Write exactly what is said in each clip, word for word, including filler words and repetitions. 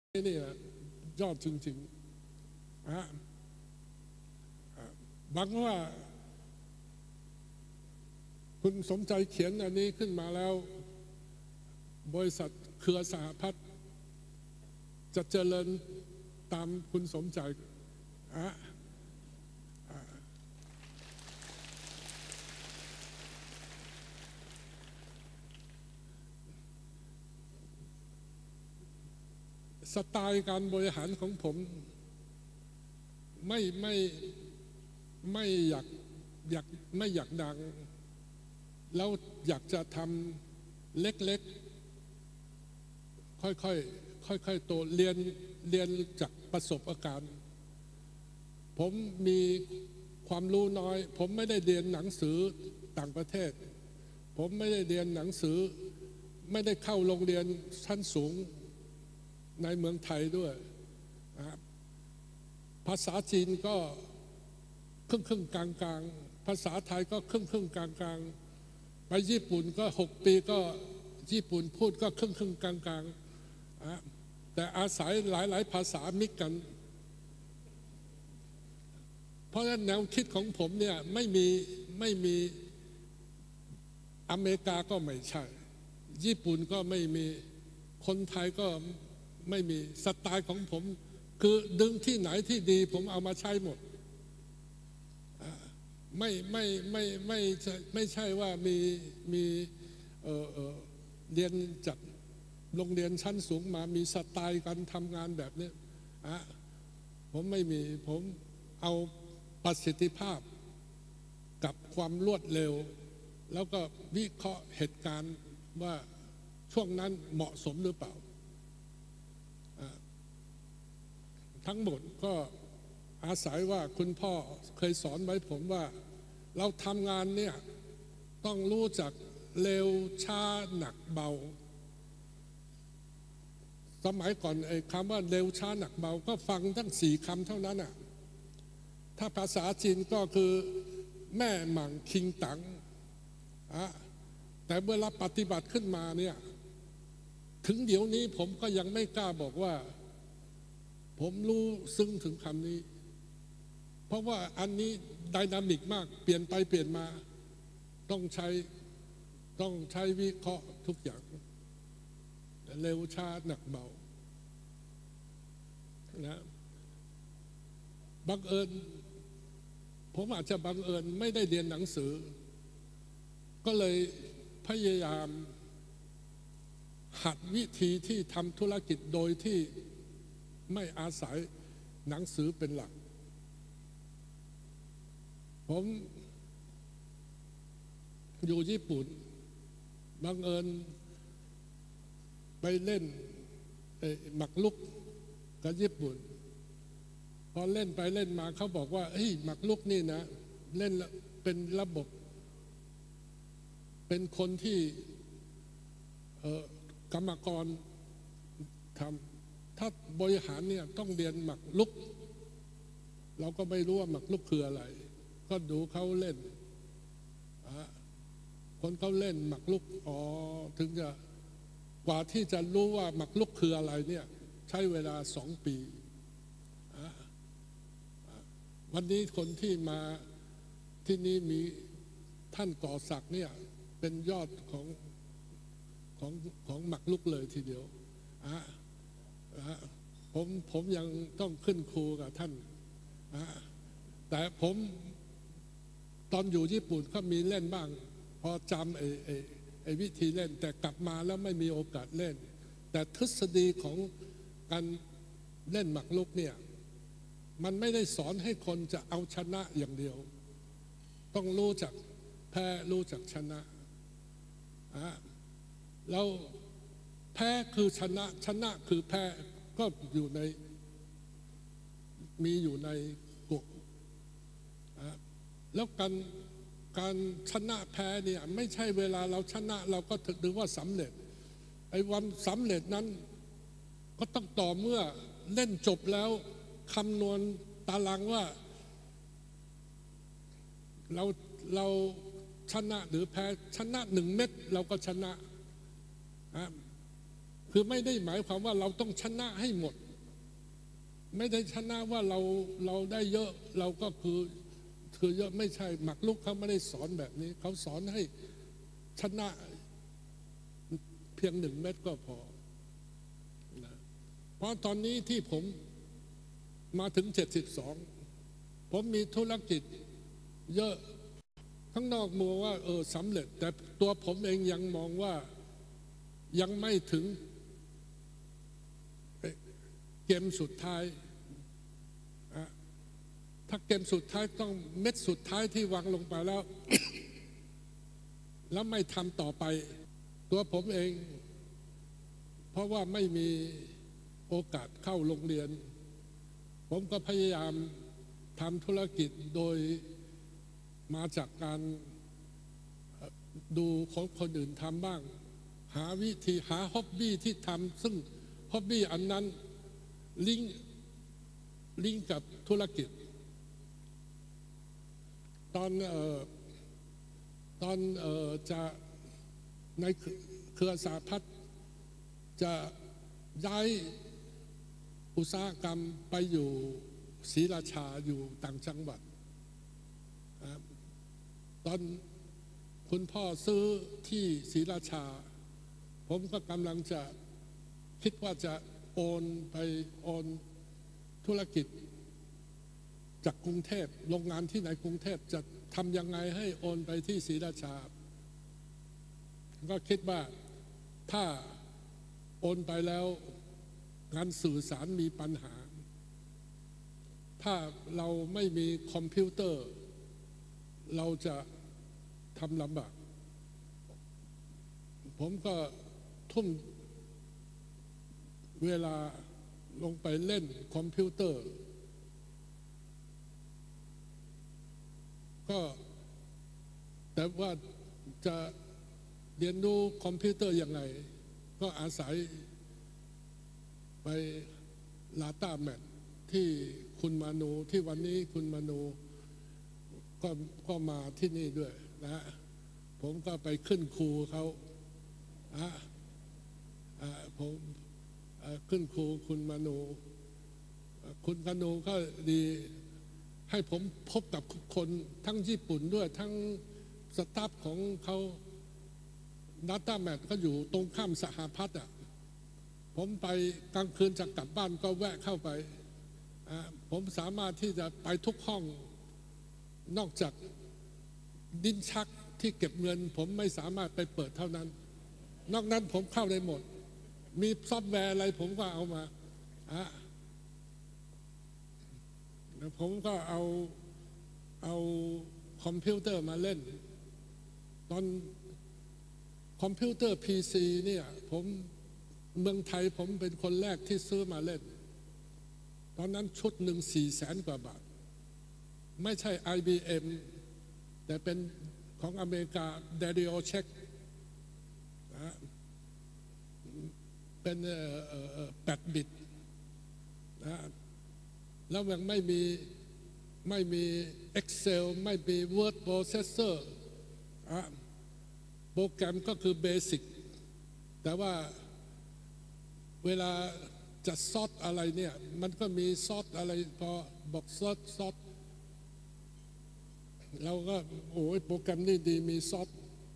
นี่นะยอดจริงๆนะหวังว่าคุณสมใจเขียนอันนี้ขึ้นมาแล้วบริษัทเครือสหพัฒน์จะเจริญตามคุณสมใจนะสไตล์การบริหารของผมไม่ไม่ไม่อยากอยากไม่อยากดังแล้วอยากจะทำเล็กๆค่อยๆค่อยๆโตเรียนเรียนจากประสบการณ์ผมมีความรู้น้อยผมไม่ได้เรียนหนังสือต่างประเทศผมไม่ได้เรียนหนังสือไม่ได้เข้าโรงเรียนชั้นสูงในเมืองไทยด้วยภาษาจีนก็ครึ่งครึ่งกลางกลางภาษาไทยก็ครึ่งครึ่งกลางกลางไปญี่ปุ่นก็หกปีก็ญี่ปุ่นพูดก็ครึ่งครึ่งกลางกลางแต่อาศัยหลายๆภาษามิกกันเพราะฉะนั้นแนวคิดของผมเนี่ยไม่มีไม่มีอเมริกาก็ไม่ใช่ญี่ปุ่นก็ไม่มีคนไทยก็ไม่มีสไตล์ของผมคือดึงที่ไหนที่ดีผมเอามาใช้หมดไม่ไม่ไม่ไม่ไม่ใช่ว่ามีมีเอ่อเอ่อเรียนจากโรงเรียนชั้นสูงมามีสไตล์การทำงานแบบนี้อ่ะผมไม่มีผมเอาประสิทธิภาพกับความรวดเร็วแล้วก็วิเคราะห์เหตุการณ์ว่าช่วงนั้นเหมาะสมหรือเปล่าทั้งหมดก็อาศัยว่าคุณพ่อเคยสอนไว้ผมว่าเราทำงานเนี่ยต้องรู้จักเร็วช้าหนักเบาสมัยก่อนไอ้คำว่าเร็วช้าหนักเบาก็ฟังทั้งสี่คำเท่านั้นอ่ะถ้าภาษาจีนก็คือแม่หมั่งคิงตังอ่ะแต่เวลาปฏิบัติขึ้นมาเนี่ยถึงเดี๋ยวนี้ผมก็ยังไม่กล้าบอกว่าผมรู้ซึ้งถึงคำนี้เพราะว่าอันนี้ไดนามิกมากเปลี่ยนไปเปลี่ยนมาต้องใช้ต้องใช้วิเคราะห์ทุกอย่างเร็วช้าหนักเบานะบังเอิญผมอาจจะบังเอิญไม่ได้เรียนหนังสือก็เลยพยายามหัดวิธีที่ทำธุรกิจโดยที่ไม่อาศัยหนังสือเป็นหลักผมอยู่ญี่ปุ่นบังเอิญไปเล่นหมักลุกกับญี่ปุ่นพอเล่นไปเล่นมาเขาบอกว่าเฮ้ยหมักลุกนี่นะเล่นเป็นระบบเป็นคนที่กรรมกรทำถ้าบริหารเนี่ยต้องเรียนหมักลุกเราก็ไม่รู้ว่าหมักลุกคืออะไรก็ดูเขาเล่นคนเขาเล่นหมักลุกอ๋อถึงจะกว่าที่จะรู้ว่าหมักลุกคืออะไรเนี่ยใช้เวลาสองปีวันนี้คนที่มาที่นี่มีท่านก่อศักดิ์เนี่ยเป็นยอดของของของหมักลุกเลยทีเดียวผมผมยังต้องขึ้นครูกับท่านแต่ผมตอนอยู่ญี่ปุ่นก็มีเล่นบ้างพอจำไอ้ไอ้ไอ้วิธีเล่นแต่กลับมาแล้วไม่มีโอกาสเล่นแต่ทฤษฎีของการเล่นหมากรุกเนี่ยมันไม่ได้สอนให้คนจะเอาชนะอย่างเดียวต้องรู้จักแพ้รู้จักชนะแล้วแพ้คือชนะชนะคือแพ้ก็อยู่ในมีอยู่ในกฎแล้วการการชนะแพ้เนี่ยไม่ใช่เวลาเราชนะเราก็ถือว่าสำเร็จไอ้วันสำเร็จนั้นก็ต้องต่อเมื่อเล่นจบแล้วคำนวณตารางว่าเราเราชนะหรือแพ้ชนะหนึ่งเม็ดเราก็ชนะคือไม่ได้หมายความว่าเราต้องชนะให้หมดไม่ได้ชนะว่าเราเราได้เยอะเราก็คือคือเยอะไม่ใช่หมักลุกเขาไม่ได้สอนแบบนี้เขาสอนให้ชนะเพียงหนึ่งเม็ดก็พอนะเพราะตอนนี้ที่ผมมาถึงเจ็ดสิบสองผมมีธุรกิจเยอะข้างนอกมัวว่าเออสำเร็จแต่ตัวผมเองยังมองว่ายังไม่ถึงเกมสุดท้ายถ้าเกมสุดท้ายต้องเม็ดสุดท้ายที่วางลงไปแล้ว แล้วไม่ทำต่อไปตัวผมเองเพราะว่าไม่มีโอกาสเข้าโรงเรียนผมก็พยายามทำธุรกิจโดยมาจากการดูของคนอื่นทำบ้างหาวิธีหาฮ็อบบี้ที่ทำซึ่งฮ็อบบี้อันนั้นลิงก์ลิงก์กับธุรกิจตอนเอ่อตอนเอ่อจะในเครือสาพัฒน์จะย้ายอุตสาหกรรมไปอยู่ศรีราชาอยู่ต่างจังหวัดตอนคุณพ่อซื้อที่ศรีราชาผมก็กำลังจะคิดว่าจะโอนไปโอนธุรกิจจากกรุงเทพโรงงานที่ไหนกรุงเทพจะทำยังไงให้โอนไปที่ศรีราชาก็คิดว่าถ้าโอนไปแล้วงานสื่อสารมีปัญหาถ้าเราไม่มีคอมพิวเตอร์เราจะทำลำบากผมก็ทุ่มเวลาลงไปเล่นคอมพิวเตอร์ก็แต่ว่าจะเรียนรู้คอมพิวเตอร์ยังไงก็อาศัยไปลาต้าแมทที่คุณมานูที่วันนี้คุณมานูก็ก็มาที่นี่ด้วยนะผมก็ไปขึ้นครูเขาอะผมขึ้นครูคุณมานูคุณมานูก็ดีให้ผมพบกับคนทั้งญี่ปุ่นด้วยทั้งสตาฟของเขาดัตต้าแมทก็อยู่ตรงข้ามสหพัฒน์อ่ะผมไปกลางคืนจะกลับบ้านก็แวะเข้าไปผมสามารถที่จะไปทุกห้องนอกจากดิ้นชักที่เก็บเงินผมไม่สามารถไปเปิดเท่านั้นนอกนั้นผมเข้าได้หมดมีซอฟต์แวร์อะไรผมก็เอามาอ่ะผมก็เอาเอาคอมพิวเตอร์มาเล่นตอนคอมพิวเตอร์ พี ซี เนี่ยผมเมืองไทยผมเป็นคนแรกที่ซื้อมาเล่นตอนนั้นชุดหนึ่งสี่แสนกว่าบาทไม่ใช่ ไอ บี เอ็ม แต่เป็นของอเมริกา Dario Check นะเป็นแปดบิตนะแล้วยังไม่มีไม่มี Excel ไม่มี Word Processor อะโปรแกรมก็คือเบสิกแต่ว่าเวลาจะซอสอะไรเนี่ยมันก็มีซอสอะไรพอบอกซอสซอสเราก็โอ้ยโปรแกรมนี่ดีมีซอส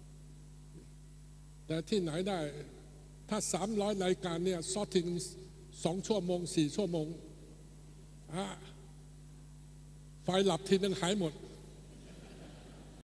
แต่ที่ไหนได้ถ้าสามร้อยรายการเนี่ยซอสทิ้งสองชั่วโมงสี่ชั่วโมงอะไฟหลับทีนึงหายหมด